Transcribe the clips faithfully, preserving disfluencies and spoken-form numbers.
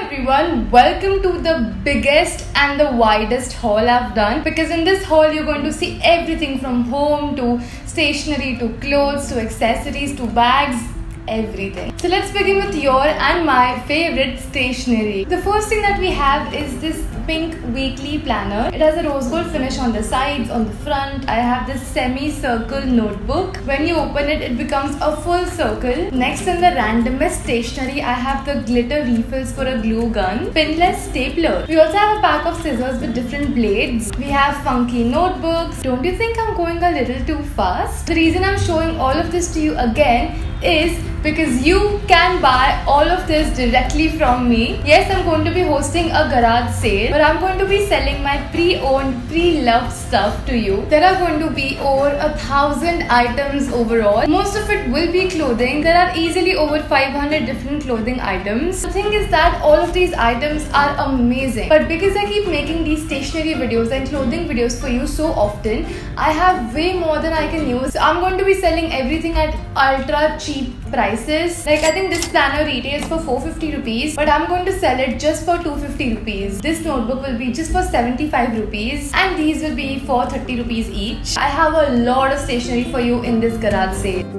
everyone, welcome to the biggest and the widest haul I've done, because in this haul you're going to see everything from home to stationery to clothes to accessories to bags, everything. So let's begin with your and my favorite stationery. The first thing that we have is this pink weekly planner. It has a rose gold finish on the sides, on the front. I have this semi-circle notebook. When you open it, it becomes a full circle. Next, in the randomest stationery, I have the glitter refills for a glue gun, pinless stapler. We also have a pack of scissors with different blades. We have funky notebooks. Don't you think I'm going a little too fast? The reason I'm showing all of this to you again is because you can buy all of this directly from me. Yes, I'm going to be hosting a garage sale, but I'm going to be selling my pre-owned, pre-loved stuff to you. There are going to be over a thousand items overall. Most of it will be clothing. There are easily over five hundred different clothing items. The thing is that all of these items are amazing, but because I keep making these stationery videos and clothing videos for you so often, I have way more than I can use. So I'm going to be selling everything at ultra cheap prices. Like, I think this planner retails for four hundred fifty rupees, but I'm going to sell it just for two hundred fifty rupees. This notebook will be just for seventy-five rupees, and these will be for thirty rupees each. I have a lot of stationery for you in this garage sale.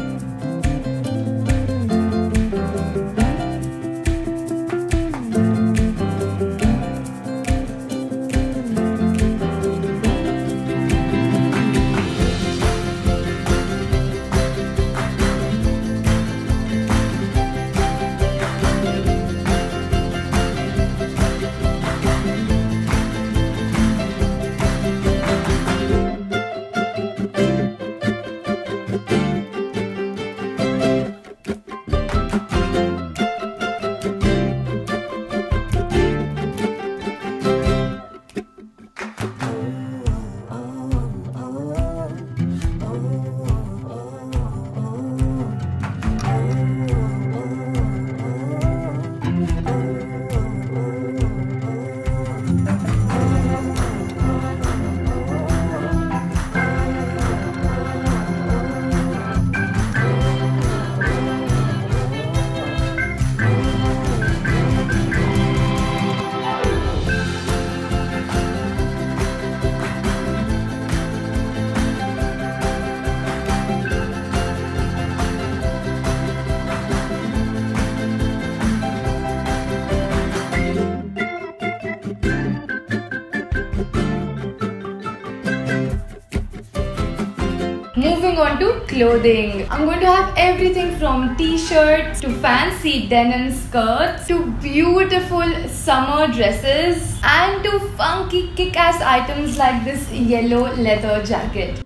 Moving on to clothing. I'm going to have everything from t-shirts to fancy denim skirts to beautiful summer dresses and to funky kick-ass items like this yellow leather jacket.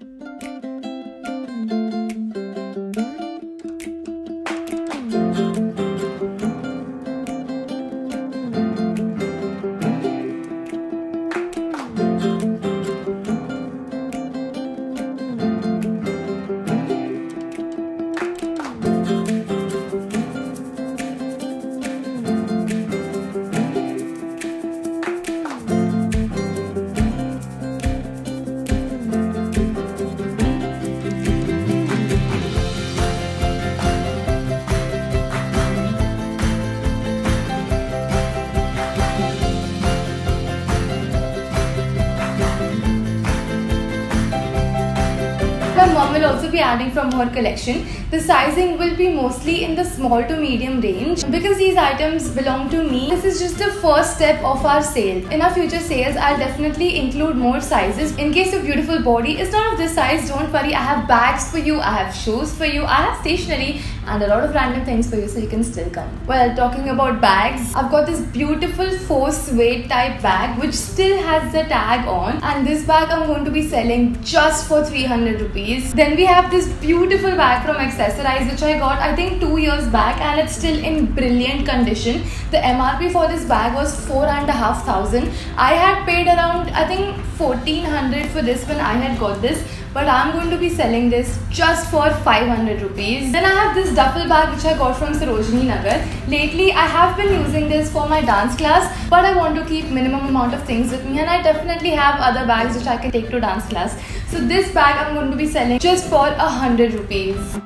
My mom will also be adding from her collection. The sizing will be mostly in the small to medium range. Because these items belong to me, this is just the first step of our sale. In our future sales, I'll definitely include more sizes. In case your beautiful body is not of this size, don't worry, I have bags for you, I have shoes for you, I have stationery and a lot of random things for you, so you can still come. Well, talking about bags, I've got this beautiful four suede type bag which still has the tag on, and this bag I'm going to be selling just for three hundred rupees. Then we have this beautiful bag from Accessorize which I got I think two years back, and it's still in brilliant condition. The M R P for this bag was four and a half thousand. I had paid around I think fourteen hundred for this when I had got this, but I'm going to be selling this just for five hundred rupees. Then I have this duffel bag which I got from Sarojini Nagar. Lately I have been using this for my dance class, but I want to keep minimum amount of things with me, and I definitely have other bags which I can take to dance class. So this bag I'm going to be selling just for a hundred rupees.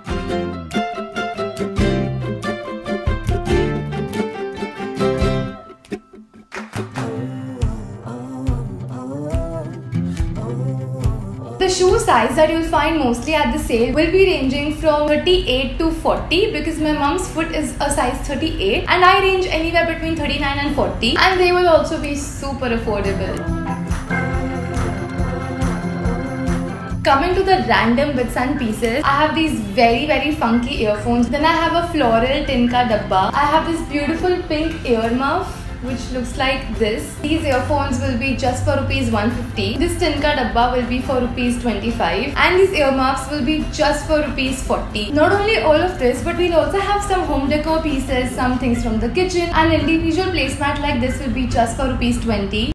shoe size that you'll find mostly at the sale will be ranging from thirty-eight to forty, because my mom's foot is a size thirty-eight and I range anywhere between thirty-nine and forty, and they will also be super affordable. Coming to the random bits and pieces, I have these very very funky earphones. Then I have a floral tinka dabba. I have this beautiful pink earmuff which looks like this. These earphones will be just for rupees one fifty. This tinka dabba will be for rupees twenty-five, and these earmuffs will be just for rupees forty. Not only all of this, but we'll also have some home decor pieces, some things from the kitchen. An individual placemat like this will be just for rupees twenty.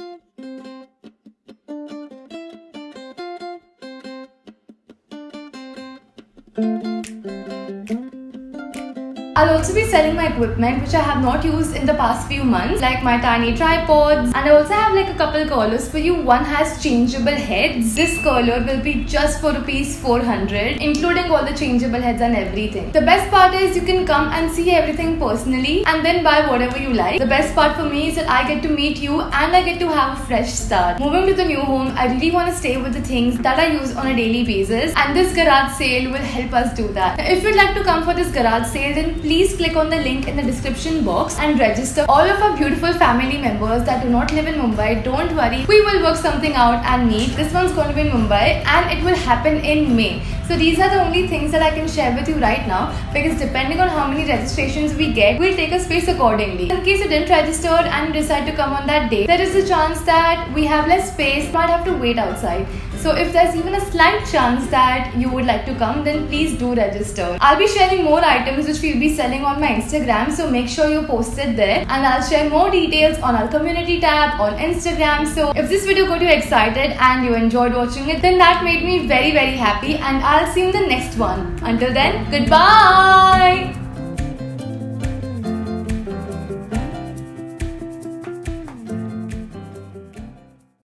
I'll also be selling my equipment which I have not used in the past few months, like my tiny tripods, and I also have like a couple curlers for you. One has changeable heads. This curler will be just for rupees four hundred, including all the changeable heads and everything. The best part is you can come and see everything personally and then buy whatever you like. The best part for me is that I get to meet you and I get to have a fresh start. Moving to the new home, I really want to stay with the things that I use on a daily basis, and this garage sale will help us do that. Now, if you'd like to come for this garage sale, then please Please click on the link in the description box and register. All of our beautiful family members that do not live in Mumbai, don't worry, we will work something out and meet. This one's going to be in Mumbai and it will happen in May. So these are the only things that I can share with you right now, because depending on how many registrations we get, we'll take a space accordingly. In case you didn't register and you decide to come on that day, there is a chance that we have less space, you might have to wait outside. So if there's even a slight chance that you would like to come, then please do register. I'll be sharing more items which we'll be selling on my Instagram, so make sure you post it there, and I'll share more details on our community tab on Instagram. So if this video got you excited and you enjoyed watching it, then that made me very very happy, and I'll see you in the next one. Until then, goodbye!